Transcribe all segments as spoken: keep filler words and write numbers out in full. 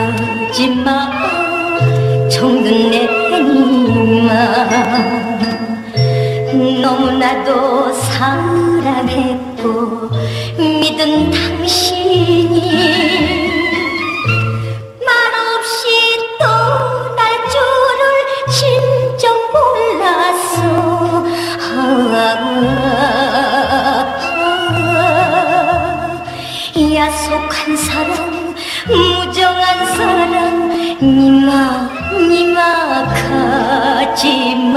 가지마 정든 내니마 너무나도 사랑했고 믿은 당신이 말없이 떠날 줄을 진정 몰랐어. 아, 야속한 사랑 무정한 사랑 니마 니마 가지마.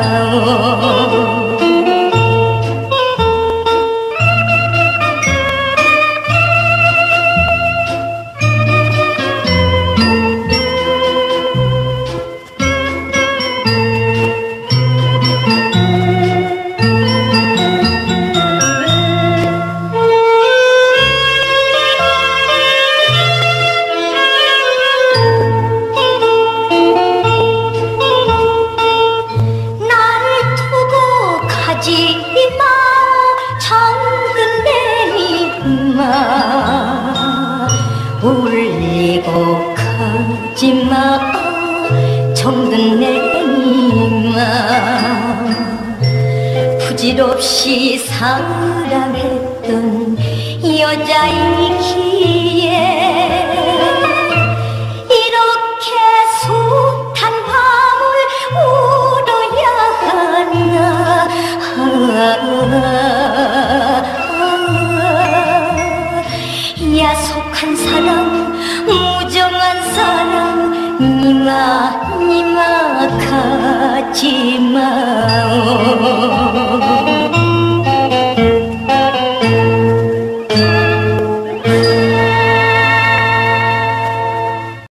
가지마 정든 내니마 울리고 가지마 정든 내니마 부질없이 사랑했던 여자이기에 이렇게 숱한 밤을 울어야 하나. 야속한 사랑 무정한 사랑 니마 니마 가지마.